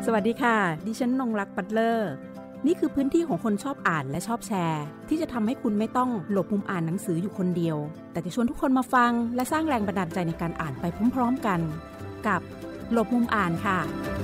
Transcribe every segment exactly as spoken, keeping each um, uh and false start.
สวัสดีค่ะดิฉันนงรักปัตเลอร์นี่คือพื้นที่ของคนชอบอ่านและชอบแชร์ที่จะทำให้คุณไม่ต้องหลบมุมอ่านหนังสืออยู่คนเดียวแต่จะชวนทุกคนมาฟังและสร้างแรงบันดาลใจในการอ่านไปพร้อมๆกันกับหลบมุมอ่านค่ะ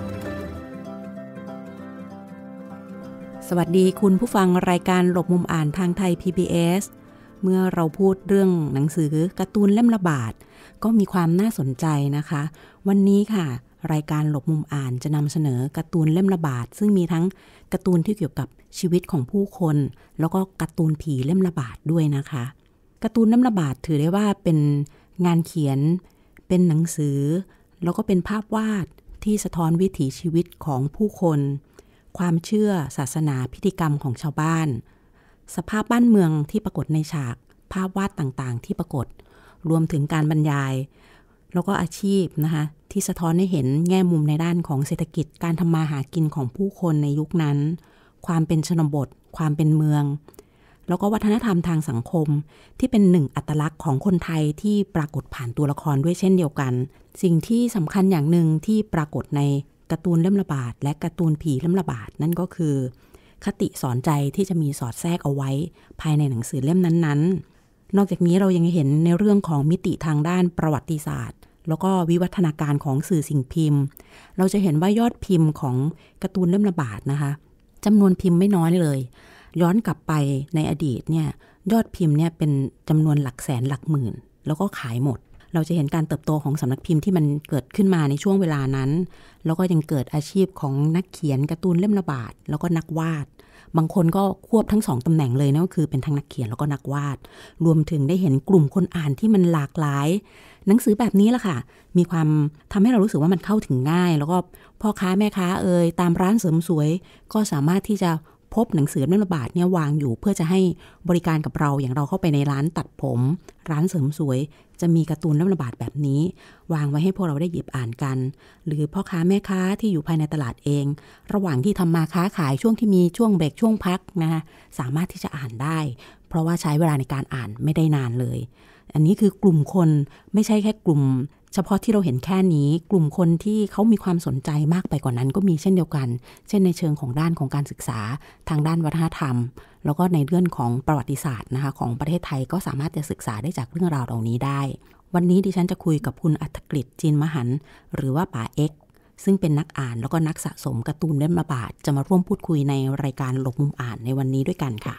สวัสดีคุณผู้ฟังรายการหลบมุมอ่านทางไทย พี บี เอส เมื่อเราพูดเรื่องหนังสือการ์ตูนเล่มละบาทก็มีความน่าสนใจนะคะวันนี้ค่ะรายการหลบมุมอ่านจะนำเสนอการ์ตูนเล่มละบาทซึ่งมีทั้งการ์ตูนที่เกี่ยวกับชีวิตของผู้คนแล้วก็การ์ตูนผีเล่มละบาทด้วยนะคะการ์ตูนเล่มละบาทถือได้ว่าเป็นงานเขียนเป็นหนังสือแล้วก็เป็นภาพวาดที่สะท้อนวิถีชีวิตของผู้คนความเชื่อศาสนาพิธีกรรมของชาวบ้านสภาพบ้านเมืองที่ปรากฏในฉากภาพวาดต่างๆที่ปรากฏรวมถึงการบรรยายแล้วก็อาชีพนะคะที่สะท้อนให้เห็นแง่มุมในด้านของเศรษฐกิจการทำมาหากินของผู้คนในยุคนั้นความเป็นชนบทความเป็นเมืองแล้วก็วัฒนธรรมทางสังคมที่เป็นหนึ่งอัตลักษณ์ของคนไทยที่ปรากฏผ่านตัวละครด้วยเช่นเดียวกันสิ่งที่สำคัญอย่างหนึ่งที่ปรากฏในการ์ตูนเล่มละบาทและการ์ตูนผีเล่มละบาทนั่นก็คือคติสอนใจที่จะมีสอดแทรกเอาไว้ภายในหนังสือเล่มนั้นๆนอกจากนี้เรายังเห็นในเรื่องของมิติทางด้านประวัติศาสตร์แล้วก็วิวัฒนาการของสื่อสิ่งพิมพ์เราจะเห็นว่ายอดพิมพ์ของการ์ตูนเล่มละบาทนะคะจำนวนพิมพ์ไม่น้อยเลยย้อนกลับไปในอดีตเนี่ยยอดพิมพ์เนี่ยเป็นจำนวนหลักแสนหลักหมื่นแล้วก็ขายหมดเราจะเห็นการเติบโตของสำนักพิมพ์ที่มันเกิดขึ้นมาในช่วงเวลานั้นแล้วก็ยังเกิดอาชีพของนักเขียนการ์ตูนเล่มละบาทแล้วก็นักวาดบางคนก็ควบทั้งสองตำแหน่งเลยนะก็คือเป็นทั้งนักเขียนแล้วก็นักวาดรวมถึงได้เห็นกลุ่มคนอ่านที่มันหลากหลายหนังสือแบบนี้ล่ะค่ะมีความทำให้เรารู้สึกว่ามันเข้าถึงง่ายแล้วก็พ่อค้าแม่ค้าเอ่ยตามร้านเสริมสวยก็สามารถที่จะพบหนังสือเล่มละบาทเนี่ยวางอยู่เพื่อจะให้บริการกับเราอย่างเราเข้าไปในร้านตัดผมร้านเสริมสวยจะมีการ์ตูนเล่มละบาทแบบนี้วางไว้ให้พวกเราได้หยิบอ่านกันหรือพ่อค้าแม่ค้าที่อยู่ภายในตลาดเองระหว่างที่ทำมาค้าขายช่วงที่มีช่วงเบรกช่วงพักนะคะสามารถที่จะอ่านได้เพราะว่าใช้เวลาในการอ่านไม่ได้นานเลยอันนี้คือกลุ่มคนไม่ใช่แค่กลุ่มเฉพาะที่เราเห็นแค่นี้กลุ่มคนที่เขามีความสนใจมากไปกว่านั้นก็มีเช่นเดียวกันเช่นในเชิงของด้านของการศึกษาทางด้านวัฒนธรรมแล้วก็ในเรื่องของประวัติศาสตร์นะคะของประเทศไทยก็สามารถจะศึกษาได้จากเรื่องราวเหล่านี้ได้วันนี้ดิฉันจะคุยกับคุณอัฐกฤษจีนมหันต์หรือว่าป๋าเอ็กซ์ซึ่งเป็นนักอ่านแล้วก็นักสะสมการ์ตูนเล่มละบาทจะมาร่วมพูดคุยในรายการหลบมุมอ่านในวันนี้ด้วยกันค่ะ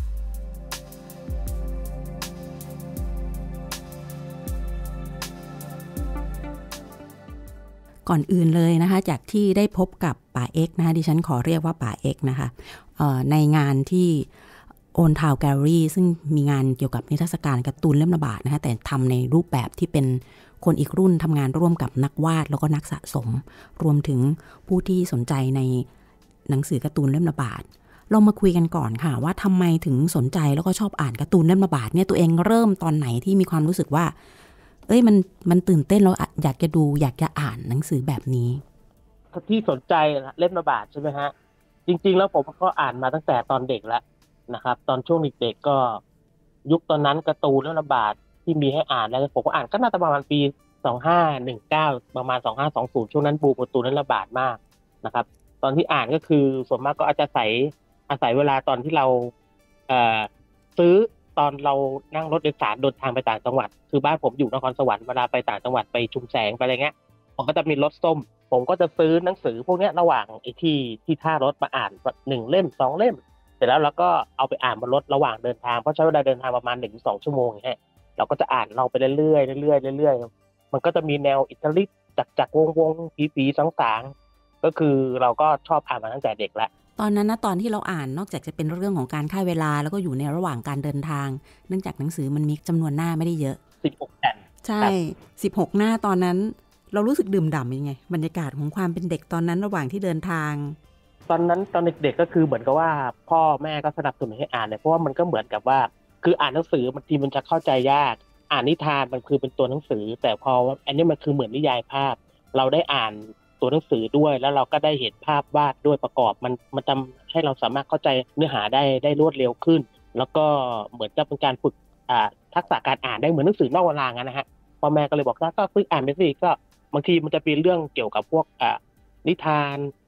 ก่อนอื่นเลยนะคะจากที่ได้พบกับป๋าเอ็กซ์นะคะดิฉันขอเรียกว่าป๋าเอ็กซ์นะคะในงานที่โอนทาวแกลเลอรี่ซึ่งมีงานเกี่ยวกับนิทรรศการการ์ตูนเล่มละบาทนะคะแต่ทำในรูปแบบที่เป็นคนอีกรุ่นทำงานร่วมกับนักวาดแล้วก็นักสะสมรวมถึงผู้ที่สนใจในหนังสือการ์ตูนเล่มละบาทเรามาคุยกันก่อนค่ะว่าทำไมถึงสนใจแล้วก็ชอบอ่านการ์ตูนเล่มละบาทเนี่ยตัวเองเริ่มตอนไหนที่มีความรู้สึกว่าเอ้ยมันมันตื่นเต้นแล้วอยากจะดูอยากจะอ่านหนังสือแบบนี้ที่สนใจเล่มละบาทใช่ไหมฮะจริงๆแล้วผมก็อ่านมาตั้งแต่ตอนเด็กแล้วนะครับตอนช่วงเด็กๆก็ยุคตอนนั้นการ์ตูนเล่มละบาทที่มีให้อ่านแล้วผมก็อ่านก็น่าจะประมาณปีสองพันห้าร้อยสิบเก้าประมาณสองพันห้าร้อยยี่สิบช่วงนั้นบูมการ์ตูนเล่มละบาทมากนะครับตอนที่อ่านก็คือส่วนมากก็อาจจะอาศัยอาศัยเวลาตอนที่เราเอ่อซื้อตอนเรานั่งรถโดยสารเดินทางไปต่างจังหวัดคือบ้านผมอยู่นครสวรรค์เวลาไปต่างจังหวัดไปชุมแสงไปอะไรเงี้ยผมก็จะมีรถส้มผมก็จะซื้อหนังสือพวกนี้ระหว่างไอ้ที่ที่ท่ารถมาอ่านหนึ่งเล่มสองเล่มเสร็จแล้วเราก็เอาไปอ่านบนรถระหว่างเดินทางเพราะใช้เวลาเดินทางประมาณ หนึ่งถึงสอง ชั่วโมงฮะเราก็จะอ่านเราไปเรื่อยๆเรื่อยๆเรื่อยๆมันก็จะมีแนวอิตาลีจักจักวงวงผีๆสางๆก็คือเราก็ชอบอ่านมาตั้งแต่เด็กแล้วตอนนั้นนะตอนที่เราอ่านนอกจากจะเป็นเรื่องของการฆ่าเวลาแล้วก็อยู่ในระหว่างการเดินทางเนื่องจากหนังสือมันมีจำนวนหน้าไม่ได้เยอะสิบหกแผ่นใช่สิบหกหน้าตอนนั้นเรารู้สึกดื่มด่ำยังไงบรรยากาศของความเป็นเด็กตอนนั้นระหว่างที่เดินทางตอนนั้นตอนเด็กๆก็คือเหมือนกับว่าพ่อแม่ก็สนับสนุนให้อ่านเลยเพราะว่ามันก็เหมือนกับว่าคืออ่านหนังสือบางทีมันจะเข้าใจยากอ่านนิทานมันคือเป็นตัวหนังสือแต่พออันนี้มันคือเหมือนนิยายภาพเราได้อ่านตัวหนังสือด้วยแล้วเราก็ได้เห็นภาพวาดด้วยประกอบมันมันทำให้เราสามารถเข้าใจเนื้อหาได้ได้รวดเร็วขึ้นแล้วก็เหมือนจะเป็นการฝึกอ่าทักษะการอ่านได้เหมือนหนังสือนอกเวลางั้นนะฮะพ่อแม่ก็เลยบอกว่าก็ฝึกอ่านไปสิก็บางทีมันจะเป็นเรื่องเกี่ยวกับพวกอ่านิทาน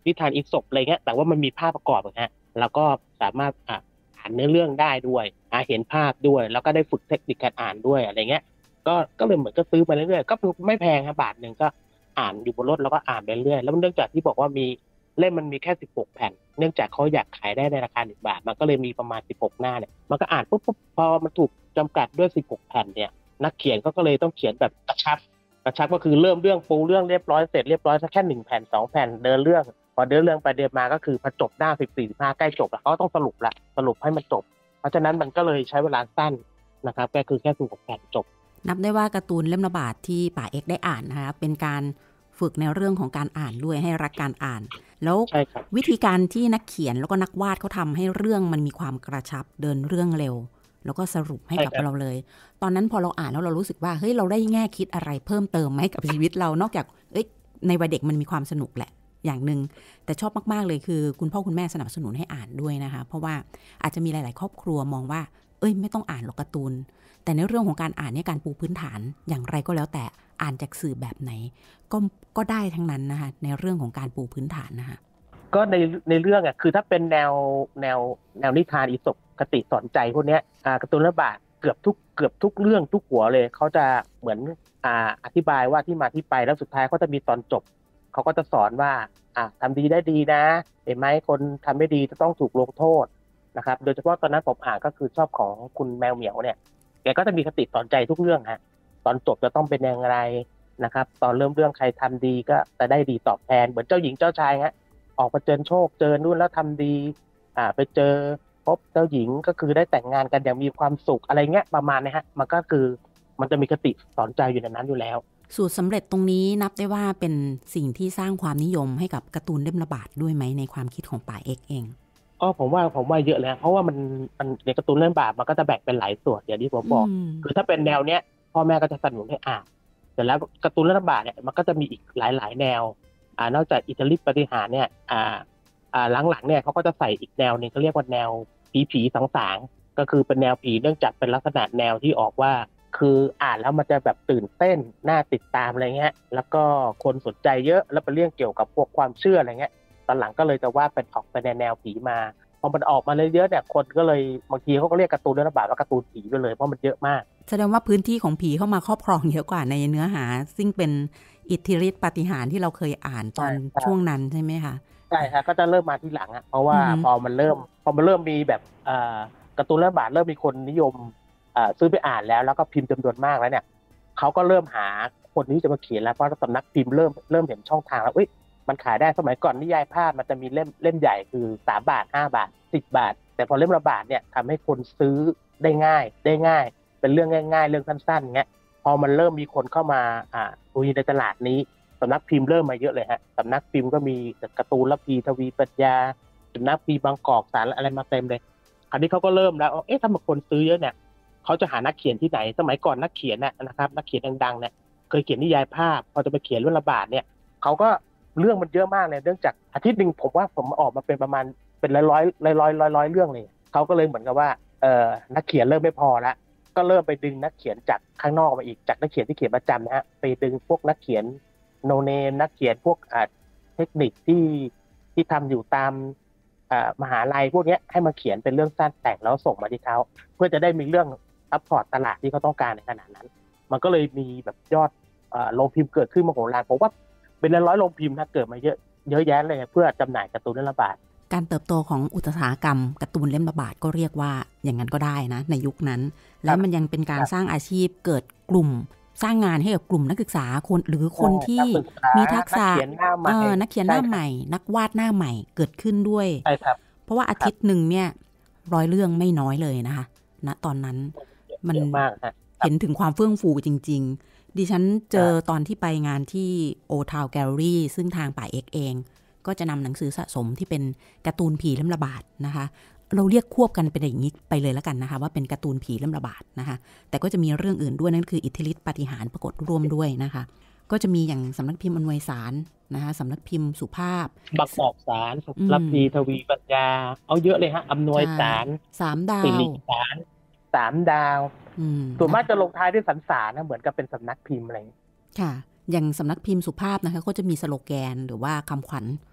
นิทานอีสปอะไรเงี้ยแต่ว่ามันมีภาพประกอบนะฮะแล้วก็สามารถอ่าอ่านเนื้อเรื่องได้ด้วยอ่าเห็นภาพด้วยแล้วก็ได้ฝึกเทคนิคการอ่านด้วยอะไรเงี้ยก็ก็เลยเหมือนก็ซื้อมาเรื่อยๆก็ไม่แพงครับบาทหนึ่งก็อ่านอยู่บนรถแล้วก็อ่านไปเรื่อยแล้วเนื่องจากที่บอกว่ามีเล่มมันมีแค่สิบหกแผ่นเนื่องจากเขาอยากขายได้ในราคาหนึ่งบาทมันก็เลยมีประมาณสิบหกหน้าเนี่ยมันก็อ่านปุ๊บปุ๊บพอมันถูกจำกัดด้วยสิบหกแผ่นเนี่ยนักเขียนก็เลยต้องเขียนแบบกระชับกระชับก็คือเริ่มเรื่องปูเรื่องเรียบร้อยเสร็จเรียบร้อยสักแค่หนึ่งแผ่นสองแผ่นเดินเรื่องพอเดินเรื่องไปเดินมาก็คือพอจบหน้าสิบสี่สิบห้าใกล้จบแล้วเขาต้องสรุปละสรุปให้มันจบเพราะฉะนั้นมันก็เลยใช้เวลาสั้นนะครับก็คือแค่สิบหกแผ่นจบนับได้ว่าการ์ตูนเล่มระบาดที่ป่าเอกได้อ่านนะคะเป็นการฝึกในเรื่องของการอ่านด้วยให้รักการอ่านแล้ววิธีการที่นักเขียนแล้วก็นักวาดเขาทำให้เรื่องมันมีความกระชับเดินเรื่องเร็วแล้วก็สรุปให้กับเราเลยตอนนั้นพอเราอ่านแล้วเรารู้สึกว่าเฮ้ยเราได้แง่คิดอะไรเพิ่มเติมไหมกับชีวิตเรานอกจากเอ้ยในวัยเด็กมันมีความสนุกแหละอย่างนึงแต่ชอบมากๆเลยคือคุณพ่อคุณแม่สนับสนุนให้อ่านด้วยนะคะเพราะว่าอาจจะมีหลายๆครอบครัวมองว่าเอ้ยไม่ต้องอ่านหรอกการ์ตูนแต่ในเรื่องของการอ่านเนี่ยการปูพื้นฐานอย่างไรก็แล้วแต่อ่านจากสื่อแบบไหนก็ก็ได้ทั้งนั้นนะคะในเรื่องของการปูพื้นฐานนะคะก็ในในเรื่องอ่ะคือถ้าเป็นแนวแนวแนวนิทานอีสปคติสอนใจพวกเนี้ยอ่าการ์ตูนระบาดเกือบทุกเกือบทุกเรื่องทุกหัวเลยเขาจะเหมือนอ่าอธิบายว่าที่มาที่ไปแล้วสุดท้ายเขาจะมีตอนจบเขาก็จะสอนว่าอ่าทำดีได้ดีนะเห็นไหมคนทำไม่ดีจะต้องถูกลงโทษนะครับโดยเฉพาะตอนนั้นผมอ่านก็คือชอบของคุณแมวเหมียวเนี่ยแกก็จะมีคติสอนใจทุกเรื่องฮะตอนจบจะต้องเป็นอย่างไรนะครับตอนเริ่มเรื่องใครทำดีก็จะได้ดีตอบแทนเหมือนเจ้าหญิงเจ้าชายฮะออกมาเจอโชคเจอนู่นแล้วทำดีอ่าไปเจอพบเจ้าหญิงก็คือได้แต่งงานกันอย่างมีความสุขอะไรเงี้ยประมาณนี้ฮะมันก็คือมันจะมีคติสอนใจอยู่ในนั้นอยู่แล้วสูตรสำเร็จตรงนี้นับได้ว่าเป็นสิ่งที่สร้างความนิยมให้กับการ์ตูนเล่มระบาดด้วยไหมในความคิดของป่าเอกเองอ๋อผมว่าผมว่าเยอะเลยเพราะว่ามันมันในการ์ตูนเรื่องบาปมันก็จะแบ่งเป็นหลายส่วนอย่างที่ผมบอกคือถ้าเป็นแนวเนี้ยพ่อแม่ก็จะสนับสนุนให้อ่านแต่แล้วการ์ตูนเรื่องบาปเนี่ยมันก็จะมีอีกหลายๆแนวอ่านอกจากอิทธิฤทธิปาฏิหาริย์เนี่ยอ่าอ่าหลังๆเนี่ยเขาก็จะใส่อีกแนวนึงเขาเรียกว่าแนวผีผีสางสางก็คือเป็นแนวผีเนื่องจากเป็นลักษณะแนวที่ออกว่าคืออ่านแล้วมันจะแบบตื่นเต้นน่าติดตามอะไรเงี้ยแล้วก็คนสนใจเยอะแล้วเป็นเรื่องเกี่ยวกับพวกความเชื่ออะไรเงี้ยตอนหลังก็เลยจะว่าเป็นออกไปในแนวผีมาพอมันออกมาเยอะๆเนี่ยคนก็เลยบางทีเขาก็เรียกการ์ตูนเรื่องบาปว่าการ์ตูนผีไปเลยเพราะมันเยอะมากแสดงว่าพื้นที่ของผีเข้ามาครอบครองเยอะกว่าในเนื้อหาซึ่งเป็นอิทธิฤทธิปาฏิหาริย์ที่เราเคยอ่านตอนช่วงนั้นใช่ไหมคะใช่ครับก็จะเริ่มมาทีหลังอ่ะเพราะว่าพอมันเริ่มพอมันเริ่มมีแบบการ์ตูนเรื่องบาปเริ่มมีคนนิยมซื้อไปอ่านแล้วแล้วก็พิมพ์จำนวนมากแล้วเนี่ยเขาก็เริ่มหาคนที่จะมาเขียนแล้วเพราะสำนักพิมพ์เริ่มเริ่มเห็นช่องทางแล้วเอ้ยมันขายได้สมัยก่อนนิยายภาพมันจะมีเล่มเล่มใหญ่คือสามบาทห้าบาทสิบบาทแต่พอเล่มละบาทเนี่ยทำให้คนซื้อได้ง่ายได้ง่ายเป็นเรื่องง่ายๆเรื่องสั้นๆเงี้ยพอมันเริ่มมีคนเข้ามาอ่าดูในตลาดนี้สำนักพิมพ์เริ่มมาเยอะเลยฮะสำนักพิมพ์ก็มีการ์ตูนละพีทวีปรัชญาสำนักพิมพ์บางกอกสารอะไรมาเต็มเลยคราวนี้เขาก็เริ่มแล้วเอ๊ะถ้ามีคนซื้อเยอะเนี่ยเขาจะหานักเขียนที่ไหนสมัยก่อนนักเขียนนะครับนักเขียนดังๆเนี่ยเคยเขียนนิยายภาพพอจะไปเขียนเรื่องระบาดเนี่ยเขาก็เรื่องมันเยอะมากเลยเนื่องจากอาทิตย์นึงผมว่าผมออกมาเป็นประมาณเป็นร้อยร้อยร้อยร้อยร้อยร้อยเรื่องเลยเขาก็เลยเหมือนกับว่าเอ่อนักเขียนเริ่มไม่พอละก็เริ่มไปดึงนักเขียนจากข้างนอกมาอีกจากนักเขียนที่เขียนประจำนะฮะไปดึงพวกนักเขียนโนเนมนักเขียนพวกอ่าเทคนิคที่ที่ทำอยู่ตามอ่ามหาลัยพวกนี้ให้มาเขียนเป็นเรื่องสั้นแต่งแล้วส่งมาที่เขาเพื่อจะได้มีเรื่องซัพพอร์ตตลาดที่เขาต้องการในขณะนั้นมันก็เลยมีแบบยอดอ่าโรงพิมพ์เกิดขึ้นมโหฬารผมว่าเป็นร้อยโรงพิมพ์นะเกิดมาเยอะเยอะแยะเลยเพื่อจำหน่ายการ์ตูนเล่มละบาทการเติบโตของอุตสาหกรรมการ์ตูนเล่มละบาทก็เรียกว่าอย่างนั้นก็ได้นะในยุคนั้นแล้วมันยังเป็นการสร้างอาชีพเกิดกลุ่มสร้างงานให้กับกลุ่มนักศึกษาคนหรือคนที่มีทักษะเออนักเขียนหน้าใหม่นักวาดหน้าใหม่เกิดขึ้นด้วยใช่ครับเพราะว่าอาทิตย์นึงเนี่ยร้อยเรื่องไม่น้อยเลยนะคะณตอนนั้นมันเห็นถึงความเฟื่องฟูจริงๆดิฉันเจอตอนที่ไปงานที่โอทาวแกลเลอรี่ซึ่งทางป่าเอกเองก็จะนำหนังสือสะสมที่เป็นการ์ตูนผีเล่มระบาดนะคะเราเรียกควบกันเป็นอย่างนี้ไปเลยแล้วกันนะคะว่าเป็นการ์ตูนผีเล่มระบาดนะคะแต่ก็จะมีเรื่องอื่นด้วยนั่นคืออิทธิฤทธิปาฏิหาริย์ปรากฏร่วมด้วยนะคะก็จะมีอย่างสำนักพิมพ์อำนวยสารนะคะสำนักพิมพ์สุภาพบางกอกสารรับพีทวีปรัชญาเอาเยอะเลยฮะอำนวยสารสามดาวสิริสารสามดาวส่วนมากจะลงท้ายด้วยสรรสารนะเหมือนกับเป็นสำนักพิมพ์อะไรค่ะอย่างสำนักพิมพ์สุภาพนะคะก็จะมีสโลแกนหรือว่าคำขวัญ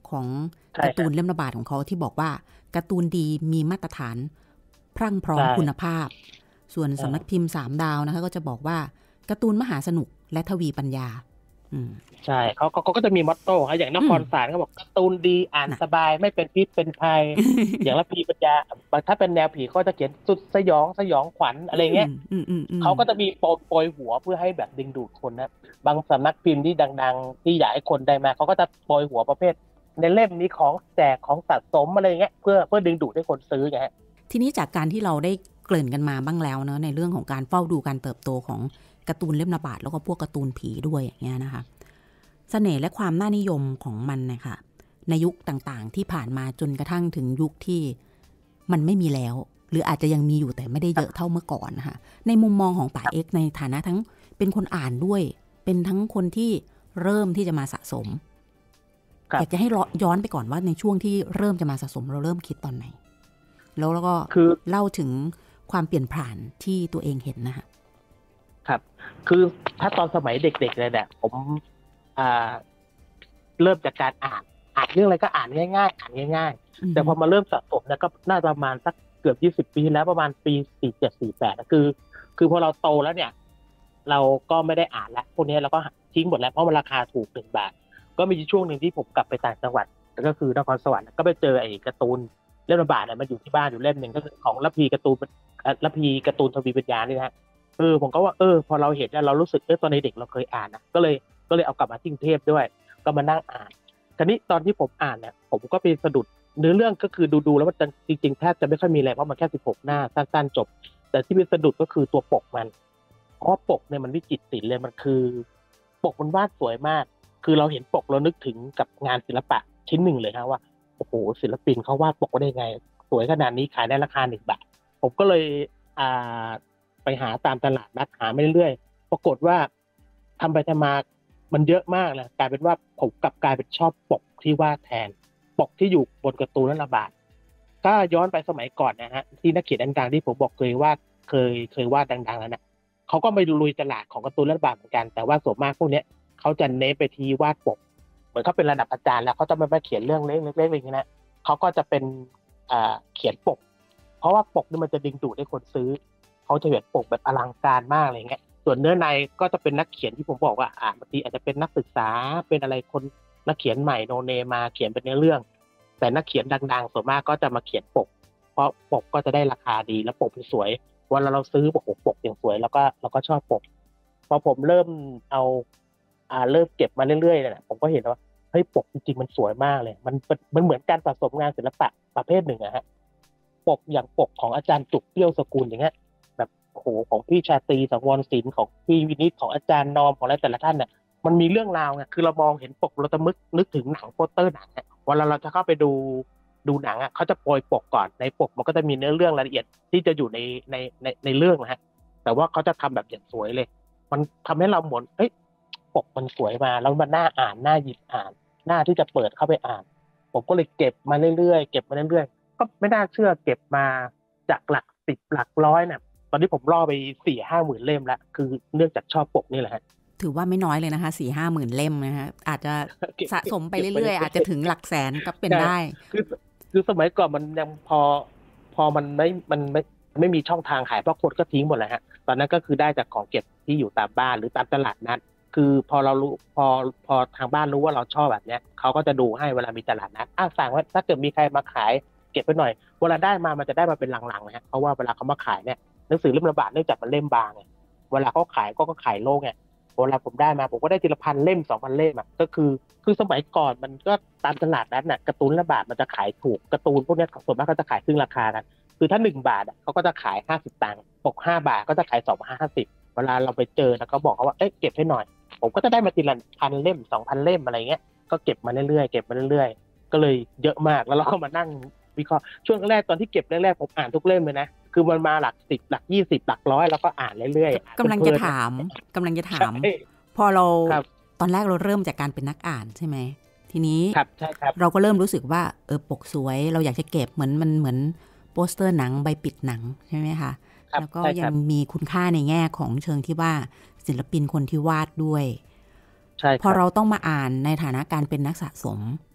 ของการ์ตูนเล่มระบาดของเขาที่บอกว่าการ์ตูนดีมีมาตรฐานพรั่งพร้อมคุณภาพส่วนสำนักพิมพ์สามดาวนะคะก็จะบอกว่าการ์ตูนมหาสนุกและทวีปัญญาใช่เขาเขาก็จะมีมอตโต้เขาอย่างนครศาลเขาบอกการ์ตูนดีอ่านสบายไม่เป็นพิษเป็นภัย อย่างละพีปัญญาถ้าเป็นแนวผีก็จะเขียนสุดสยองสยองขวัญอะไรเงี้ยเขาก็จะมีโปรโปรยหัวเพื่อให้แบบดึงดูดคนนะบางสำนักพิมพ์ที่ดังๆที่อยากให้คนได้มาเขาก็จะโปรยหัวประเภทในเล่มนี้ของแจกของสะสมอะไรเงี้ยเพื่อเพื่อดึงดูดให้คนซื้อไงฮะทีนี้จากการที่เราได้เกริ่นกันมาบ้างแล้วเนอะในเรื่องของการเฝ้าดูการเติบโตของการ์ตูนเล่มระบาดแล้วก็พวกการ์ตูนผีด้วยอย่างเงี้ยนะคะเสน่ห์และความน่านิยมของมันนะคะในยุคต่างๆที่ผ่านมาจนกระทั่งถึงยุคที่มันไม่มีแล้วหรืออาจจะยังมีอยู่แต่ไม่ได้เยอะเท่าเมื่อก่อนนะคะในมุมมองของป๋าเอ็กในฐานะทั้งเป็นคนอ่านด้วยเป็นทั้งคนที่เริ่มที่จะมาสะสมอยากจะให้ย้อนไปก่อนว่าในช่วงที่เริ่มจะมาสะสมเราเริ่มคิดตอนไหนแล้วแล้วก็เล่าถึงความเปลี่ยนผ่านที่ตัวเองเห็นนะคะครับคือถ้าตอนสมัยเด็กๆเลยเนี่ยผมอ่าเริ่มจากการอ่านอ่านเรื่องอะไรก็อ่านง่ายๆอ่านง่ายๆแต่พอมาเริ่มสะสมเนี่ยก็น่าจะประมาณสักเกือบยี่สิบปีแล้วประมาณปีสี่เจ็ด สี่แปดคือคือพอเราโตแล้วเนี่ยเราก็ไม่ได้อ่านแล้วพวกนี้เราก็ทิ้งหมดแล้วเพราะมันราคาถูกหนึ่งบาทก็มีช่วงนึงที่ผมกลับไปต่างจังหวัดก็คือนครสวรรค์ก็ไปเจอไอ้การ์ตูนเล่มระบาดเนี่ยมันอยู่ที่บ้านอยู่เล่มนึงก็คือของระพีการ์ตูนระพีการ์ตูนทวีปัญญานี่นะฮะเออผมก็ว่าเออพอเราเห็นแล้วเรารู้สึกเออตอนในเด็กเราเคยอ่านนะก็เลยก็เลยเอากลับมาที่กรุงเทพด้วยก็มานั่งอ่านคราวนี้ตอนที่ผมอ่านเนี่ยผมก็ไปสะดุดเนื้อเรื่องก็คือดูๆแล้วมันจริงๆแทบจะไม่ค่อยมีอะไรเพราะมันแค่สิบหกหน้าสั้นๆจบแต่ที่เป็นสะดุดก็คือตัวปกมันเพราะปกเนี่ยมันวิจิตรศิลป์เลยมันคือปกมันวาดสวยมากคือเราเห็นปกเรานึกถึงกับงานศิลปะชิ้นหนึ่งเลยครับว่าโอ้โหศิลปินเขาวาดปกได้ไงสวยขนาดนี้ขายได้ราคาหนึ่งบาทผมก็เลยอ่าไปหาตามตลาดนัดหาไปเรื่อยๆปรากฏว่าทำไปทำมามันเยอะมากเลยกลายเป็นว่าผมกลับกลายเป็นชอบปกที่วาดแทนปกที่อยู่บนการ์ตูนและระบาดก็ย้อนไปสมัยก่อนนะฮะที่นักเขียนดังๆที่ผมบอกเคยวาดเคยเคยวาดดังๆแล้วนะเขาก็ไปลุยตลาดของการ์ตูนและระบาดเหมือนกันแต่ว่าส่วนมากพวกนี้เขาจะเน้นไปที่วาดปกเหมือนเขาเป็นระดับอาจารย์แล้วเขาจะไม่มาเขียนเรื่องเล็กๆๆอย่างนี้นะเขาก็จะเป็นอ่าเขียนปกเพราะว่าปกนี่มันจะดึงดูดให้คนซื้อเขาจะเขียนปกแบบอลังการมากอะไรเงี้ยส่วนเนื้อในก็จะเป็นนักเขียนที่ผมบอกว่าอ่าบางทีอาจจะเป็นนักศึกษาเป็นอะไรคนนักเขียนใหม่โนเนมาเขียนเป็นเนื้อเรื่องแต่นักเขียนดังๆส่วนมากก็จะมาเขียนปกเพราะปกก็จะได้ราคาดีแล้วปกสวยเวลาเราซื้อปกปกอย่างสวยแล้วก็เราก็ชอบปกพอผมเริ่มเอาอ่าเริ่มเก็บมาเรื่อยๆเนี่ยผมก็เห็นว่าเฮ้ยปกจริงๆมันสวยมากเลยมันมันเหมือนการสะสมงานศิลปะประเภทหนึ่งอะฮะปกอย่างปกของอาจารย์จุกเปี้ยวสกุลอย่างเงี้ยแบบโอ้โหของพี่ชาตรีสังวรศิลป์ของพี่วินิจของอาจารย์นอมของอะไรแต่ละท่านเนี่ยมันมีเรื่องราวไงคือเรามองเห็นปกเราจะมึกนึกถึงหนังโปสเตอร์หนังเวลาเราจะเข้าไปดูดูหนังอ่ะเขาจะโปรยปกก่อนในปกมันก็จะมีเนื้อเรื่องรายละเอียดที่จะอยู่ในในในในเรื่องนะฮะแต่ว่าเขาจะทำแบบอย่างสวยเลยมันทำให้เราหมุนเอ้ยปกมันสวยมาแล้วมันน่าอ่านน่าหยิบอ่านน่าที่จะเปิดเข้าไปอ่านผมก็เลยเก็บมาเรื่อยๆเก็บมาเรื่อยๆก็ไม่น่าเชื่อเก็บมาจากหลักสิบหลักร้อยเนี่ยตอนนี้ผมล่อไปสี่ห้าหมื่นเล่มแล้วคือเนื่องจากชอบปกนี่แหละฮะถือว่าไม่น้อยเลยนะคะสี่ห้าหมื่นเล่มนะคะอาจจะสะสมไปเรื่อยๆอาจจะถึงหลักแสนก็เป็นได้คือคือสมัยก่อนมันยังพอพอมันไม่มันไม่ไม่มีช่องทางขายเพราะคนก็ทิ้งหมดเลยฮะตอนนั้นก็คือได้จากของเก็บที่อยู่ตามบ้านหรือตามตลาดนัดคือพอเรารู้พอพอทางบ้านรู้ว่าเราชอบแบบเนี้ยเขาก็จะดูให้เวลามีตลาดนัดอ้าวสั่งว่าถ้าเกิดมีใครมาขายเก็บไปหน่อยเวลาได้มามันจะได้มาเป็นลังๆนะฮะเพราะว่าเวลาเขามาขายเนี่ยหนังสือเล่มระบาดเนื่องจากมันเล่มบางไงเวลาเขาขายก็ก็ขายโลกไงเวลาผมได้มาผมก็ได้ทีละพันเล่มสองพันเล่มอ่ะก็คือคือสมัยก่อนมันก็ตามตลาดนั้นน่ะการ์ตูนระบาดมันจะขายถูกการ์ตูนพวกนี้ส่วนมากก็จะขายครึ่งราคากันคือถ้าหนึ่งบาทอ่ะเขาก็จะขายห้าสิบตังค์ปกห้าบาทก็จะขายสองพันห้าสิบเวลาเราไปเจอแล้วก็บอกเขาว่าเอ๊ะเก็บให้หน่อยผมก็จะได้มาทีละพันเล่มสองพันเล่มอะไรเงี้ยก็เก็บมาเรื่อยๆเก็บมาเรื่อยๆก็เลยเยอะมากแล้วเราก็มานั่งวิเคราะห์ช่วงแรกตอนที่เก็บแรกๆผมอ่านทุกเล่มเลยนะคือมันมาหลักสิบหลักยี่สิบหลักร้อยแล้วก็อ่านเรื่อยๆกำลังจะถามกำลังจะถามพอเราตอนแรกเราเริ่มจากการเป็นนักอ่านใช่ไหมทีนี้เราก็เริ่มรู้สึกว่าเออปกสวยเราอยากจะเก็บเหมือนมันเหมือนโปสเตอร์หนังใบปิดหนังใช่ไหมคะแล้วก็ยังมีคุณค่าในแง่ของเชิงที่ว่าศิลปินคนที่วาดด้วยพอเราต้องมาอ่านในฐานะการเป็นนักสะสม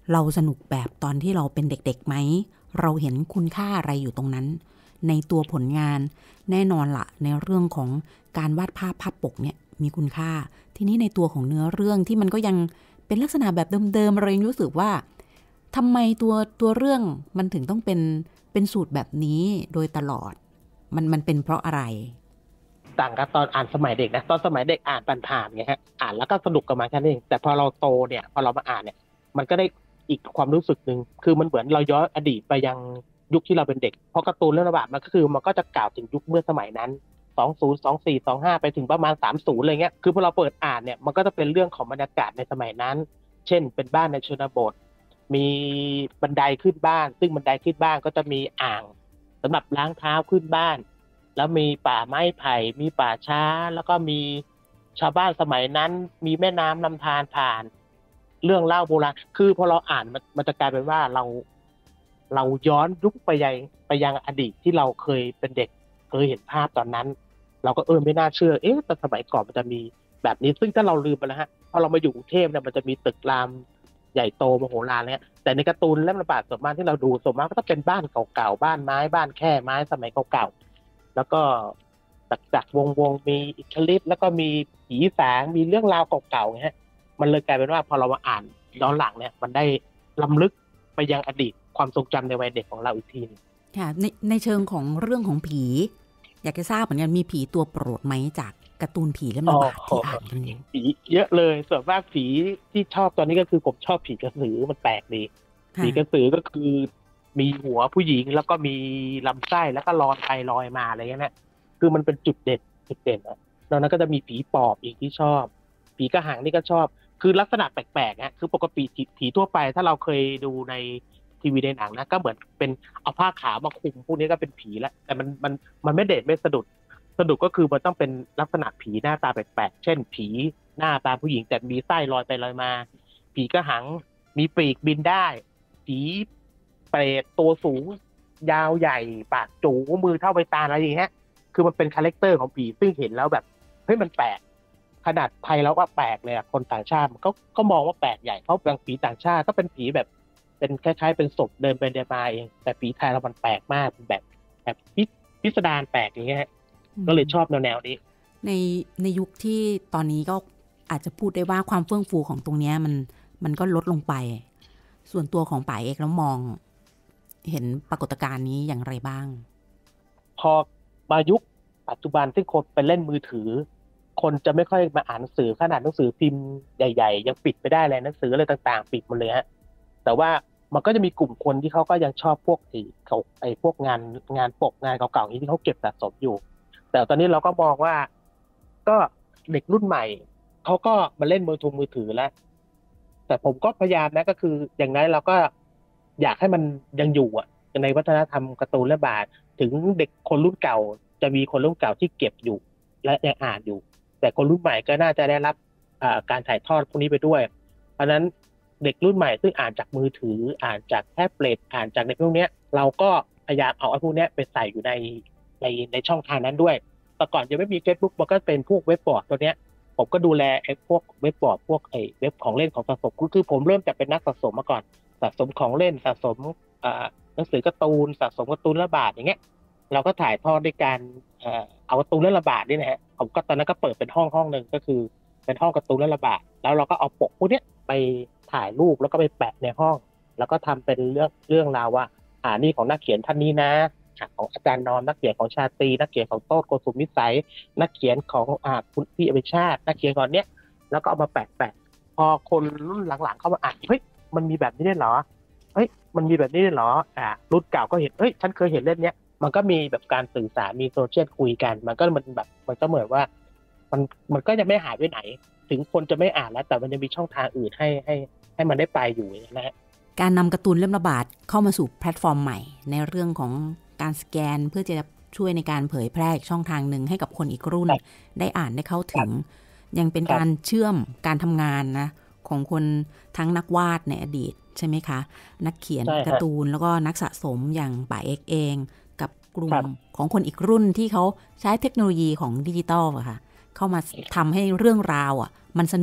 เราสนุกแบบตอนที่เราเป็นเด็กๆไหมเราเห็นคุณค่าอะไรอยู่ตรงนั้นในตัวผลงานแน่นอนละในเรื่องของการวาดภาพภาพปกเนี่ยมีคุณค่าทีนี้ในตัวของเนื้อเรื่องที่มันก็ยังเป็นลักษณะแบบเดิมๆเรายังรู้สึกว่าทำไมตัวตัวเรื่องมันถึงต้องเป็นเป็นสูตรแบบนี้โดยตลอดมันมันเป็นเพราะอะไรต่างกับตอนอ่านสมัยเด็กนะตอนสมัยเด็กอ่านผ่านๆไงฮะอ่านแล้วก็สนุกกับมันแค่นั้นเองแต่พอเราโตเนี่ยพอเรามาอ่านเนี่ยมันก็ได้อีกความรู้สึกหนึ่งคือมันเหมือนเราย้อนอดีตไปยังยุคที่เราเป็นเด็กเพราะการ์ตูนเรื่องระบาดมันก็คือมันก็จะกล่าวถึงยุคเมื่อสมัยนั้นสองศูนย์ สองสี่ สองห้าไปถึงประมาณสามสิบอะไรเงี้ยคือพอเราเปิดอ่านเนี่ยมันก็จะเป็นเรื่องของบรรยากาศในสมัยนั้นเช่นเป็นบ้านในชนบทมีบันไดขึ้นบ้านซึ่งบันไดขึ้นบ้านก็จะมีอ่างสำหรับล้างเท้าขึ้นบ้านแล้วมีป่าไม้ไผ่มีป่าช้าแล้วก็มีชาวบ้านสมัยนั้นมีแม่น้ำลำธารผ่านเรื่องเล่าโบราณคือพอเราอ่านมันมันจะกลายเป็นว่าเราเราย้อนยุคไปยังไปยังอดีตที่เราเคยเป็นเด็กเคยเห็นภาพตอนนั้นเราก็เออไม่น่าเชื่อเอ๊ะแต่สมัยก่อนมันจะมีแบบนี้ซึ่งถ้าเราลืมไปแล้วฮะพอเรามาอยู่กรุงเทพเนี่ยมันจะมีตึกรามใหญ่โตมโหฬารเนี่ยแต่ในการ์ตูนเล่มระบาดส่วนมากที่เราดูส่วนมากก็จะเป็นบ้านเก่าๆบ้านไม้บ้านแค่ไม้สมัยเก่าๆแล้วก็จากจากวงวงมีอิทธิฤทธิ์แล้วก็มีผีสางมีเรื่องราวเก่าๆเนี่ยมันเลยกลายเป็นว่าพอเรามาอ่านย้อนหลังเนี่ยมันได้ล้ำลึกไปยังอดีตความทรงจำในวัยเด็กของเราอีกทีนึงค่ะในในเชิงของเรื่องของผีอยากจะทราบเหมือนกันมีผีตัวโปรดไหมจากการ์ตูนผีเล่มระบาดที่อ่านกันอยู่ผีเยอะเลยส่วนมากผีที่ชอบตอนนี้ก็คือผมชอบผีกระสือมันแปลกดีผีกระสือก็คือมีหัวผู้หญิงแล้วก็มีลำไส้แล้วก็ลอยไปลอยมาอะไรเงี้ยนะคือมันเป็นจุดเด่นจุดเด่นนะแล้วนั้นก็จะมีผีปอบอีกที่ชอบผีกระหังนี่ก็ชอบคือลักษณะแปลกๆนะคือปกติผีทั่วไปถ้าเราเคยดูในทีวีในหนังนะก็เหมือนเป็นเอาผ้าขาวมาคลุมพวกนี้ก็เป็นผีแล้วแต่มันมันมันไม่เด่นไม่สะดุดสะดุดก็คือมันต้องเป็นลักษณะผีหน้าตาแปลกๆเช่นผีหน้าตาผู้หญิงแต่มีไส้ลอยไปลอยมาผีกระหังมีปีกบินได้ผีเปรตตัวสูงยาวใหญ่ปากจู๋มือเท่าใบตาลอะไรอย่างเงี้ยคือมันเป็นคาแรคเตอร์ของผีซึ่งเห็นแล้วแบบเฮ้ยมันแปลกขนาดไทยแล้วว่าแปลกเลยอ่ะคนต่างชาติก็ก็มองว่าแปลกใหญ่เพราะบางผีต่างชาติก็เป็นผีแบบเป็นคล้ายๆเป็นศพเดินไปเดินมาเองแต่ผีไทยเรามันแปลกมากแบบแบบพิสดารแปลกอย่างเงี้ยก็เลยชอบแนวๆนี้ในในยุคที่ตอนนี้ก็อาจจะพูดได้ว่าความเฟื่องฟูของตรงนี้มันมันก็ลดลงไปส่วนตัวของป่าเอกแล้วมองเห็นปรากฏการณ์นี้อย่างไรบ้างพอมายุคปัจจุบันที่คนไปเล่นมือถือคนจะไม่ค่อยมาอ่านหนังสือขนาดหนังสือพิมพ์ใหญ่ๆยังปิดไปได้เลยหนังสืออะไรต่างๆปิดหมดเลยฮะแต่ว่ามันก็จะมีกลุ่มคนที่เขาก็ยังชอบพวกไอ้เขาไอ้พวกงานงานปกงานเก่าๆนี้ที่เขาเก็บสะสมอยู่แต่ตอนนี้เราก็มองว่าก็เด็กรุ่นใหม่เขาก็มาเล่นมือถือมือถือแล้วแต่ผมก็พยายามนะก็คืออย่างนั้นเราก็อยากให้มันยังอยู่อ่ะในวัฒนธรรมการ์ตูนและบาทถึงเด็กคนรุ่นเก่าจะมีคนรุ่นเก่าที่เก็บอยู่และยังอ่านอยู่แต่คนรุ่นใหม่ก็น่าจะได้รับการถ่ายทอดพวกนี้ไปด้วยเพราะนั้นเด็กรุ่นใหม่ซึ่งอ่านจากมือถืออ่านจากแท็บเล็ตอ่านจากในพวกนี้เราก็พยายามเอาไอ้พวกนี้ไปใส่อยู่ในในในช่องทางนั้นด้วยแต่ก่อนยังไม่มี Facebook มันก็เป็นพวกเว็บบอร์ดตัวเนี้ยผมก็ดูแลไอ้พวกเว็บบอร์ดพวกไอ้เว็บของเล่นของสะสมคือผมเริ่มจากเป็นนักสะสมมาก่อนสะสมของเล่นสะสมอ่าหนังสือการ์ตูนสะสมการ์ตูนระบาดอย่างเงี้ยเราก็ถ่ายทอดด้วยการเอ่อเอาการ์ตูนเรื่องระบาดนี่นะฮะผมก็ตอนนั้นก็เปิดเป็นห้องห้องนึงก็คือเป็นห้องการ์ตูนเรื่องระบาดแล้วเราก็เอาปกพวกนี้ไปถ่ายรูปแล้วก็ไปแปะในห้องแล้วก็ทำเป็นเรื่องเรื่องราวว่าอ่านี่ของนักเขียนท่านนี้นะของอาจารย์นอมนักเขียนของชาตรีนักเขียนของโต้โกสุมวิสัยนักเขียนของอ่าคุณพี่อภิชาตินักเขียนก่อนเนี้ยแล้วก็เอามาแปะแปะพอคนรุ่นหลังๆเข้ามาอ่านเฮ้ยมันมีแบบนี้ได้เหรอเฮ้ยมันมีแบบนี้ได้เหรออ่ารุ่นเก่าก็เห็นเฮ้ยฉันเคยเห็นเล่มเนี้ยมันก็มีแบบการสื่อสารมีโซเชียลคุยกันมันก็มันแบบมันก็เหมือนว่ามันมันก็จะไม่หายไปไหนถึงคนจะไม่อ่านแล้วแต่มันจะมีช่องทางอื่นให้ให้ให้มันได้ไปอยู่นะฮะการนำการ์ตูนเล่มระบาดเข้ามาสู่แพลตฟอร์มใหม่ในเรื่องของการสแกนเพื่อจะช่วยในการเผยแพร่ช่องทางหนึ่งให้กับคนอีกรุ่นได้อ่านได้เข้าถึงยังเป็นการเชื่อมการทำงานนะของคนทั้งนักวาดในอดีตใช่ไหมคะนักเขียนการ์ตูนแล้วก็นักสะสมอย่างป่าเอกเองกับกลุ่มของคนอีกรุ่นที่เขาใช้เทคโนโลยีของดิจิตอลอะค่ะเข้ามาทำให้เรื่องราวอ่ะมันสนุก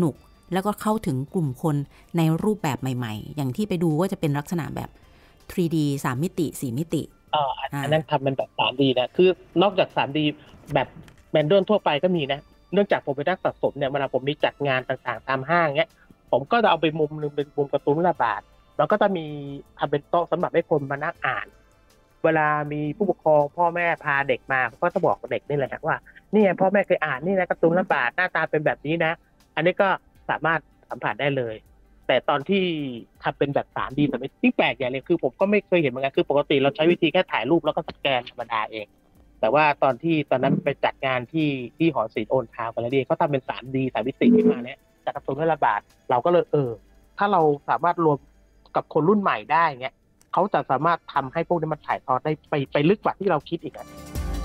แล้วก็เข้าถึงกลุ่มคนในรูปแบบใหม่ๆอย่างที่ไปดูก็จะเป็นลักษณะแบบ ทรี ดี สาม มิติสี่มิติอ๋ออันนั้นทำเป็นแบบ ทรี ดี นะคือนอกจาก ทรี ดี แบบแมนดวลทั่วไปก็มีนะเนื่องจากผมเป็นนักสะสมเนี่ยเวลาผมมีจัดงานต่างๆตามห้างเงี้ยผมก็จะเอาไปมุมนึงเป็นมุมการ์ตูนระบาดแล้วก็จะมีทำเป็นโต๊ะสำหรับให้คนมานั่งอ่านเวลามีผู้ปกครองพ่อแม่พาเด็กมาก็จะบอกเด็กนี่แหละว่านี่ไงพ่อแม่เคยอ่านนี่นะการ์ตูนระบาดหน้าตาเป็นแบบนี้นะอันนี้ก็สามารถสัมผัสได้เลยแต่ตอนที่ทำเป็นแบบ ทรี ดี แต่ไม่ที่แปลกอย่างเลยคือผมก็ไม่เคยเห็นเหมือนกันคือปกติเราใช้วิธีแค่ถ่ายรูปแล้วก็สแกนธรรมดาเองแต่ว่าตอนที่ตอนนั้นไปจัดงานที่ที่หอศิลป์โอนทาวน์กันแล้วดีเขาทำเป็น ทรี ดี สามมิติขึ้นมาเนี่ยจากการ์ตูนระบาดเราก็เลยเออถ้าเราสามารถรวมกับคนรุ่นใหม่ได้เงี้ยเขาจะสามารถทำให้พวกนี้มันถ่ายทอดได้ไปไปลึกกว่าที่เราคิดอีกอะ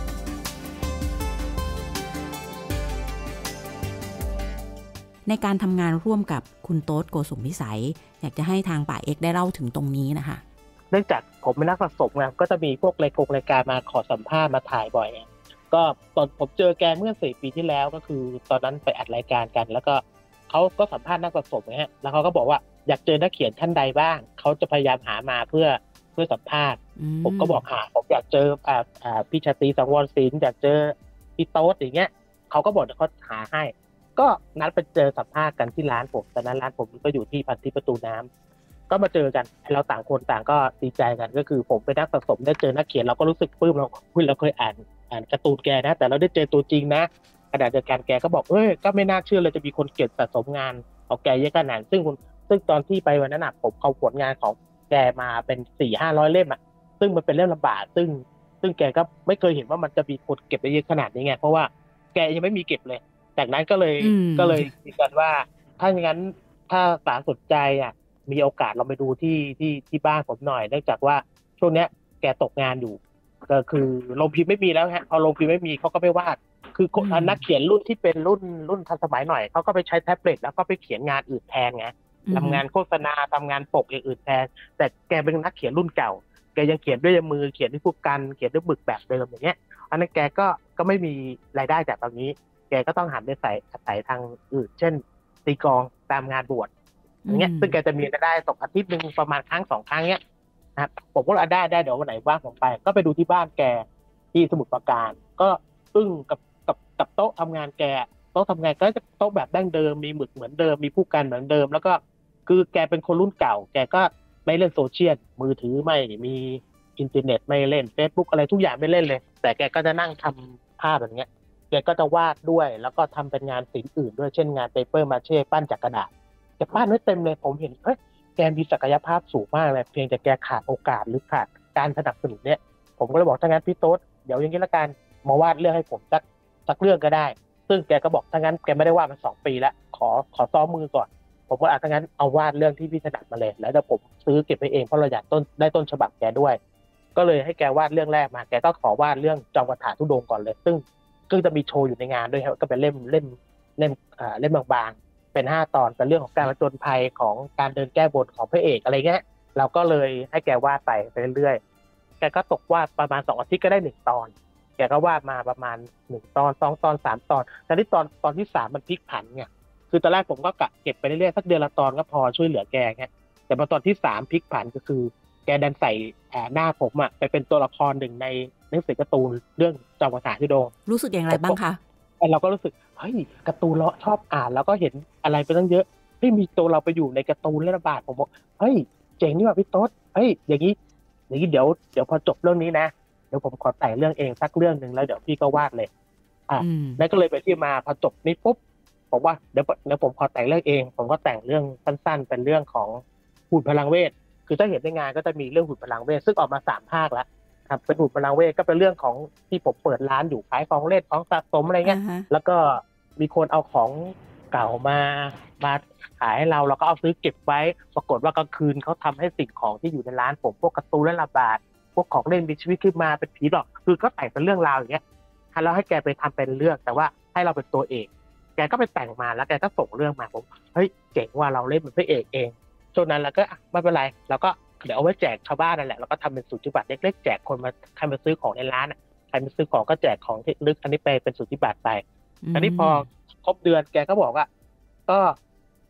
ในการทำงานร่วมกับคุณโต๊ดโกสุมพิสัยอยากจะให้ทางป่าเอกได้เล่าถึงตรงนี้นะคะเนื่องจากผมเป็นนักสะสมไงก็จะมีพวกรายกงรายการมาขอสัมภาษณ์มาถ่ายบ่อยก็ตอนผมเจอแกเมื่อสี่ปีที่แล้วก็คือตอนนั้นไปอัดรายการกันแล้วก็เขาก็สัมภาษณ์นักสะสมนะฮะแล้วเขาก็บอกว่าอยากเจอนักเขียนท่านใดบ้างเขาจะพยายามหามาเพื่อเพื่อสัมภาษณ์ผมก็บอกหาผมอยากเจออ่าอ่าพี่ชาตรีสังวรศิลป์อยากเจอพี่โต๊ดอย่างเงี้ยเขาก็บอกเขาหาให้ก็นัดไปเจอสัมภาษณ์กันที่ร้านผมตอนนั้นร้านผมก็อยู่ที่พันทิพย์ประตูน้ำก็มาเจอกันเราต่างคนต่างก็ดีใจกันก็คือผมเป็นนักสะสมได้เจอนักเขียนเราก็รู้สึกปลื้มเราคุยเราเคยอ่านอ่านการ์ตูนแกนะแต่เราได้เจอตัวจริงนะขณะเดียวกันแกก็บอกเอ้ยก็ไม่น่าเชื่อเลยจะมีคนเก็บสะสมงานของแกเยอะขนาดนั้นซึ่งซึ่งตอนที่ไปวันนั้นน่ะผมเอาผลงานของแกมาเป็น สี่ห้าร้อย เล่มอ่ะซึ่งมันเป็นเล่มละบาทซึ่งซึ่งแกก็ไม่เคยเห็นว่ามันจะมีคนเก็บได้เยอะขนาดนี้ไงเพราะว่าแกยังไม่มีเก็บเลยจากนั้นก็เลยก็เลยคิดกันว่าถ้าอย่างนั้นถ้าสารสนใจอ่ะมีโอกาสเราไปดูที่ที่ที่บ้านผมหน่อยเนื่องจากว่าช่วงเนี้ยแกตกงานอยู่ก็คือโรงพิมพ์ไม่มีแล้วฮะพอโรงพิมพ์ไม่มีเขาก็ไม่วาดคือนักเขียนรุ่นที่เป็นรุ่นรุ่นทันสมัยหน่อยเขาก็ไปใช้แท็บเล็ตแล้วก็ไปเขียนงานอื่นแทนไงทำงานโฆษณาทำงานปกอย่างอื่นแทนแต่แกเป็นนักเขียนรุ่นเก่าแกยังเขียนด้วยมือเขียนด้วยพวกกันเขียนด้วยบึกแบบเดิมอย่างเงี้ยอันนั้นแกก็ก็ไม่มีรายได้จากตรงนี้แกก็ต้องหันไปใส่ใส่ทางอื่นเช่นตีกลองตามงานบวชอย่างเงี้ยซึ่งแกจะมีรายได้ตกอาทิตย์นึงประมาณครั้งสองครั้งเงี้ยนะครับผมก็ได้ได้เดี๋ยววันไหนว่างผมไปก็ไปดูที่บ้านแกที่สมุทรปราการก็อึ้งกับกับกับโต๊ะทำงานแกโต๊ะทำงานก็จะโต๊ะแบบดั้งเดิมมีหมึกเหมือนเดิมมีผู้กันเหมือนเดิมแล้วก็คือแกเป็นคนรุ่นเก่าแกก็ไม่เล่นโซเชียลมือถือไม่มีอินเทอร์เน็ตไม่เล่น Facebook อะไรทุกอย่างไม่เล่นเลยแต่แกก็จะนั่งทำภาพแบบเนี้ยแกก็จะวาดด้วยแล้วก็ทำเป็นงานศิลป์อื่นด้วยเช่นงานเปเปอร์มาเช่ปั้นจากกระดาษแกปั้นไว้เต็มเลยผมเห็นเฮ้ยแกมีศักยภาพสูงมากเลยเพียงแต่แกขาดโอกาสหรือขาดการสนับสนุนเนี่ยผมก็เลยบอกถ้างั้นพี่โต๊ดเดี๋ยวอย่างนี้ละกันมาวาดเรื่องให้ผมสักสักเรื่องก็ได้ซึ่งแกก็บอกถ้างั้นแกไม่ได้วาดมาสองปีแล้วขอขอซ้อมมือก่อนผมก็อ่ะถ้างั้นเอาวาดเรื่องที่พี่ถนัดมาเลยแล้วเดี๋ยวผมซื้อเก็บไว้เองเพราะเราอยากต้นได้ต้นฉบับแกด้วยก็เลยให้แกวาดเรื่องแรกมาแกก็ขอวาดเรื่องจอมกระถาธุดงค์ก่อนเลยซึ่งก็จะมีโชว์อยู่ในงานด้วยครับก็เป็นเล่มเล่มเล่มอ่าเล่มบางๆเป็นห้าตอนเป็นเรื่องของการผจญภัยของการเดินแก้บนของพระเอกอะไรเงี้ยเราก็เลยให้แกวาดไปไปเรื่อยๆแกก็ตกวาดประมาณสองอาทิตย์ก็ได้หนึ่งตอนแกก็วาดมาประมาณหนึ่งตอนสองตอนสามตอนแต่ที่ตอนตอนที่สามมันพลิกผันไงคือตอนแรกผมก็กะเก็บไปเรื่อยๆสักเดือนละตอนก็พอช่วยเหลือแกเงี้ยแต่พอตอนที่สามพลิกผันก็คือแกดันใส่หน้าผมอ่ะไปเป็นตัวละครหนึ่งในหนังสือการ์ตูนเรื่องจอมกระถาธุดงค์รู้สึกอย่างไรบ้างคะเราก็รู้สึกเฮ้ยการ์ตูนเราชอบอ่านแล้วก็เห็นอะไรไปตั้งเยอะเฮ้ยมีตัวเราไปอยู่ในการ์ตูนเล่มละบาทผมบอกเฮ้ยเจ๋งนี่ว่ะพี่โต๊ดเฮ้ยอย่างนี้อย่างนี้เดี๋ยวเดี๋ยวพอจบเรื่องนี้นะเดี๋ยวผมขอแต่งเรื่องเองสักเรื่องนึงแล้วเดี๋ยวพี่ก็วาดเลยอ่ะนั่นก็เลยไปที่มาพอจบนี้ปุ๊บผมว่าเดี๋ยวเดี๋ยวผมขอแต่งเรื่องเองผมก็แต่งเรื่องสั้นๆเป็นเรื่องของหุ่นพลังเวทคือถ้าเห็นในงานก็จะมีเรื่องหุ่นพลังเวทซึ่งออกมาสามภาคแล้วครับเป็นหุ่นพลังเวทก็เป็นเรื่องของที่ผมเปิดร้านอยู่ขายของเล่นของสะสมอะไรเงี้ย uh-huh. แล้วก็มีคนเอาของเก่ามามาขายให้เราเราก็เอาซื้อเก็บไว้ปรากฏว่ากลางคืนเขาทำให้สิ่งของที่อยู่ในร้านผมพวกการ์ตูนและระบาดพวกของเล่นมีชีวิตขึ้นมาเป็นผีหรอกคือก็แต่งเป็นเรื่องราวอย่างเงี้ยแล้วให้แกไปทำเป็นเรื่องแต่ว่าให้เราเป็นตัวเอกแกก็ไปแต่งมาแล้วแกก็ส่งเรื่องมาผมเฮ้ยเจ๋งว่าเราเล่นเป็นพระเอกเองช่วงนั้นเราก็ไม่เป็นไรเราก็เดี๋ยวเอาไว้แจกชาวบ้านนั่นแหละแล้วก็ทำเป็นสูติบัตรเล็กๆแจกคนมาใครมาซื้อของในร้านอ่ะใครมาซื้อของก็แจกของที่ลึกอันนี้ไปเป็นสูติบัตรไปอันนี้พอครบเดือนแกก็บอกว่าก็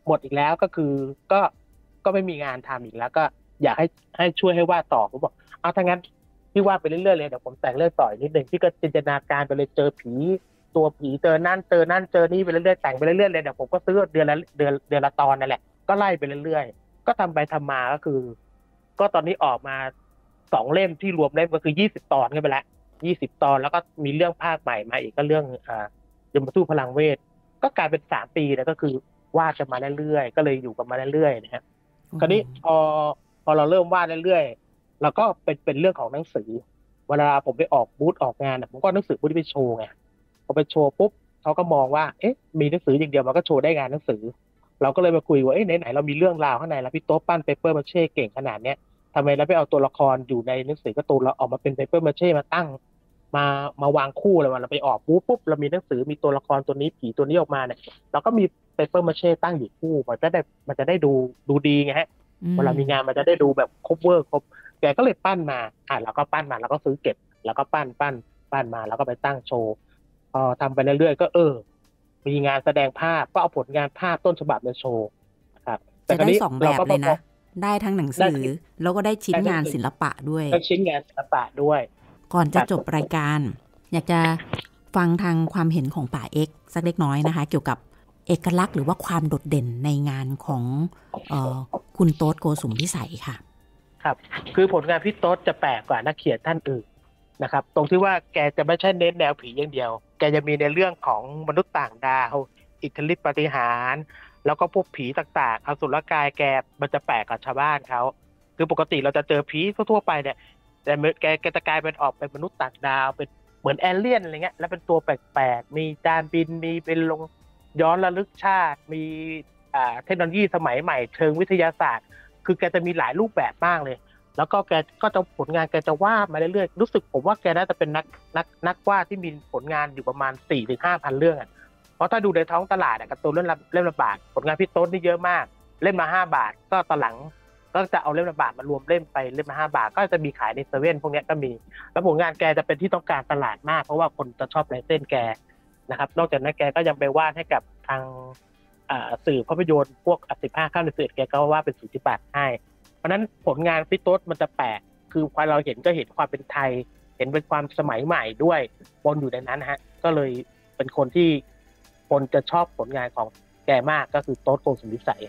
หมดอีกแล้วก็คือก็ก็ไม่มีงานทำอีกแล้วก็อยากให้ให้ช่วยให้วาดต่อผมบอกเอาถ้างั้นพี่วาดไปเรื่อยๆเลยเดี๋ยวผมแต่งเรื่องต่ออีกนิดนึงพี่ก็จินตนาการไปเลยเจอผีตัวผีเจอนั่นเจอนั่นเจอนี่ไปเรื่อยๆแต่งไปเรื่อยๆเลยเดี๋ยวผมก็ซื้อเดือนละเดือนเดือนละตอนนั่นแหละก็ไล่ไปเรื่อยๆก็ทำไปทำมาก็คือก็ตอนนี้ออกมาสองเล่มที่รวมเล่มก็คือยี่สิบตอนกันไปแล้วยี่สิบตอนแล้วก็มีเรื่องภาคใหม่มาอีกก็เรื่องอ่ายมทูตพลังเวทก็กลายเป็นสามปีแล้วก็คือวาดกันมาเรื่อยๆก็เลยอยู่กันมาเรื่อยๆนะฮะคราวนี้พอพอเราเริ่มวาดเรื่อยๆเราก็เป็นเป็นเรื่องของหนังสือเวลาผมไปออกบูธออกงานผมก็หนังสือบูธไปโชว์ไงพอไปโชว์ปุ๊บเขาก็มองว่าเอ๊ะมีหนังสืออย่างเดียวมันก็โชว์ได้งานหนังสือเราก็เลยมาคุยว่าเอ๊ะไหนๆเรามีเรื่องราวข้างในแล้วพี่โต๊ะปั้นเปเปอร์มาเช่เก่งขนาดเนี้ยทำไมเราไม่เอาตัวละครอยู่ในหนังสือการ์ตูนเราออกมาเป็นเปเปอร์มาเช่มาตั้งมามาวางคู่เลยวันเราไปออกปุ๊บปุ๊บเรามีหนังสือมีตัวละครตัวนี้ผีตัวนี้ออกมาเนี่ยเราก็มีเปเปอร์มาเช่ตั้งอยู่คู่มันจะได้มันจะได้ดูดูดีไงฮะเวลามีงานมันจะได้ดูแบบครบเวอร์ครบแกก็เลยปั้นมาอ่ะเราก็ปั้นมาแล้วก็ซื้อเก็บแล้วก็ปั้นปั้นปั้นมาแล้วก็ไปตั้งโชว์พอทำไปเรื่อยๆก็เออมีงานแสดงภาพก็เอาผลงานภาพต้นฉบับมาโชว์ครับจะได้สองแบบเลยนะได้ทั้งหนังสือแล้วก็ได้ชิ้นงานศิลปะด้วยได้ชิ้นงานศิลปะด้วยก่อนจะจบรายการอยากจะฟังทางความเห็นของป่าเอ็กซ์สักเล็กน้อยนะคะเกี่ยวกับเอกลักษณ์หรือว่าความโดดเด่นในงานของเอ่อคุณโต๊ดโกสุมพิสัยค่ะครับคือผลงานพี่โต๊ดจะแปลกกว่านักเขียนท่านอื่นนะครับตรงที่ว่าแกจะไม่ใช่เน้นแนวผีอย่างเดียวแกจะมีในเรื่องของมนุษย์ต่างดาวอิทธิฤทธิปาฏิหาริย์แล้วก็พวกผีต่างๆอสุรกายแกมันจะแปลกกับชาวบ้านเขาคือปกติเราจะเจอผีทั่วๆไปเนี่ยแต่แกแกจะกลายเป็นออกเป็นมนุษย์ต่างดาวเป็นเหมือนเอเลี่ยนอะไรเงี้ยแล้วเป็นตัวแปลกๆมีจานบินมีเป็นลงย้อนระลึกชาติมีอ่าเทคโนโลยีสมัยใหม่เชิงวิทยาศาสตร์คือแกจะมีหลายรูปแบบมากเลยแล้วก็แกก็จะผลงานแกจะวาดมาเรื่อยๆรู้สึกผมว่าแกน่าจะเป็นนักนักนักวาดที่มีผลงานอยู่ประมาณ สี่ถึงห้าพัน เรื่องอ่ะเพราะถ้าดูในท้องตลาดอ่ะการ์ตูนเล่มละเล่มละบาทผลงานพี่โต๊ดนี่เยอะมากเล่มละห้าบาทก็ตอนหลังก็จะเอาเล่มละบาทมารวมเล่มไปเล่มละห้าบาทก็จะมีขายในเซเว่นพวกนี้ก็มีแล้วผลงานแกจะเป็นที่ต้องการตลาดมากเพราะว่าคนจะชอบลายเส้นแกนะครับนอกจากนั้นแกก็ยังไปวาดให้กับทางสื่อภาพยนตร์พวกสิบห้าค่ำเดือนสิบเอ็ดแกก็วาดเป็นสุจิบัตรให้เพราะนั้นผลงานพี่โต๊ดมันจะแปลกคือพอเราเห็นก็เห็นความเป็นไทยเห็นเป็นความสมัยใหม่ด้วยปนอยู่ในนั้นฮะก็เลยเป็นคนที่คนจะชอบผลงานของแกมากก็คือโต๊ดโกสุมพิสัย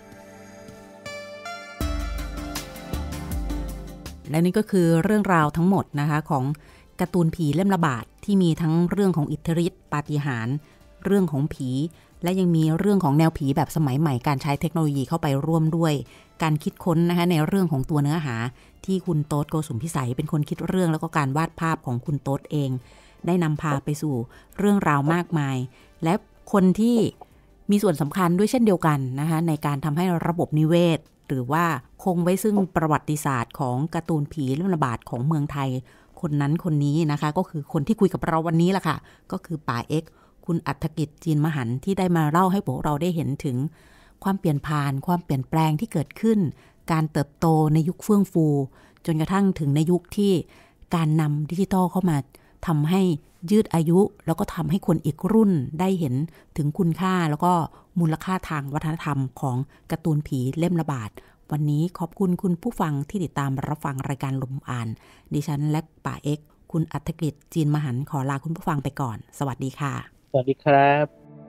และนี่ก็คือเรื่องราวทั้งหมดนะคะของการ์ตูนผีเล่มละบาทที่มีทั้งเรื่องของอิทธิฤทธิ์ปาฏิหาริย์เรื่องของผีและยังมีเรื่องของแนวผีแบบสมัยใหม่การใช้เทคโนโลยีเข้าไปร่วมด้วยการคิดค้นนะคะในเรื่องของตัวเนื้อหาที่คุณโต๊ดโกสุมพิสัยเป็นคนคิดเรื่องแล้วก็การวาดภาพของคุณโต๊ดเองได้นำพาไปสู่เรื่องราวมากมายและคนที่มีส่วนสำคัญด้วยเช่นเดียวกันนะคะในการทำให้ระบบนิเวศหรือว่าคงไว้ซึ่งประวัติศาสตร์ของการ์ตูนผีเล่มละบาทของเมืองไทยคนนั้นคนนี้นะคะก็คือคนที่คุยกับเราวันนี้แหละค่ะก็คือป่าเอ็กซ์คุณอัฐกิจจีนมหันต์ที่ได้มาเล่าให้พวกเราได้เห็นถึงความเปลี่ยนผ่านความเปลี่ยนแปลงที่เกิดขึ้นการเติบโตในยุคเฟื่องฟูจนกระทั่งถึงในยุคที่การนำดิจิทัลเข้ามาทำให้ยืดอายุแล้วก็ทำให้คนอีกรุ่นได้เห็นถึงคุณค่าแล้วก็มูลค่าทางวัฒนธรรมของการ์ตูนผีเล่มละบาทวันนี้ขอบคุณคุณผู้ฟังที่ติดตามรับฟังรายการลมอ่านดิฉันและป่าเอ็กซ์คุณอัฐกิจจีนมหันต์ขอลาคุณผู้ฟังไปก่อนสวัสดีค่ะสวัสดีครับ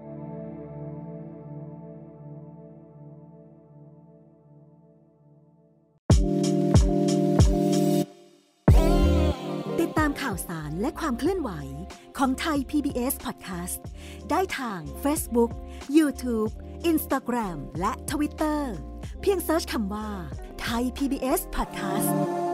ติดตามข่าวสารและความเคลื่อนไหวของไทย พี บี เอส Podcast ได้ทาง Facebook, YouTube, Instagram และ Twitter เพียงเสิร์ชคำว่า Thai พี บี เอส Podcast